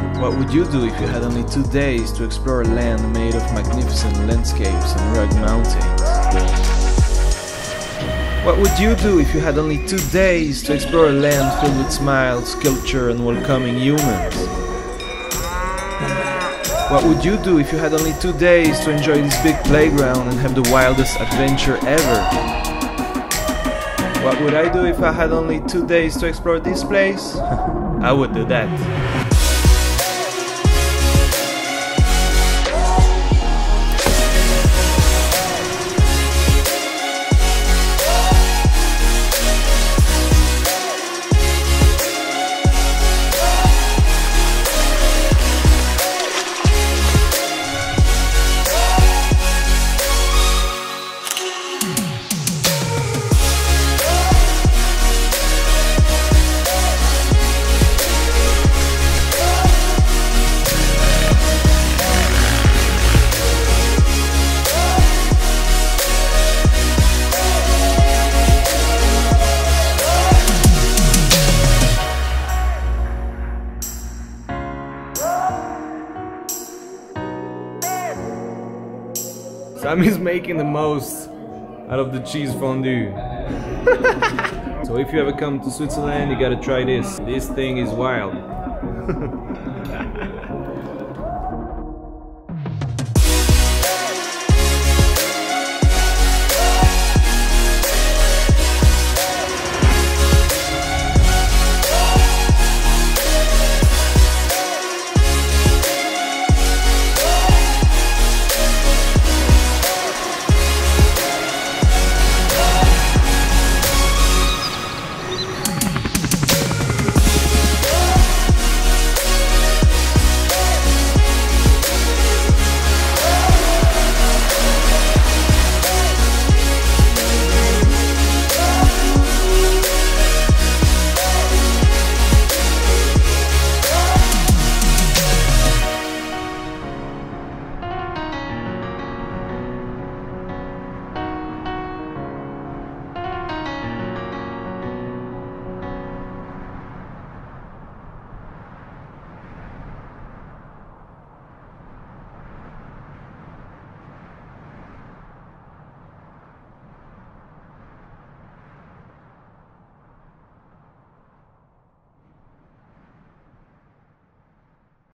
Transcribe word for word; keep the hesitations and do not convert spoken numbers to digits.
What would you do if you had only two days to explore a land made of magnificent landscapes and rugged mountains? What would you do if you had only two days to explore a land filled with smiles, culture and welcoming humans? What would you do if you had only two days to enjoy this big playground and have the wildest adventure ever? What would I do if I had only two days to explore this place? I would do that. Sammy's making the most out of the cheese fondue. So if you ever come to Switzerland, you gotta try this. This thing is wild.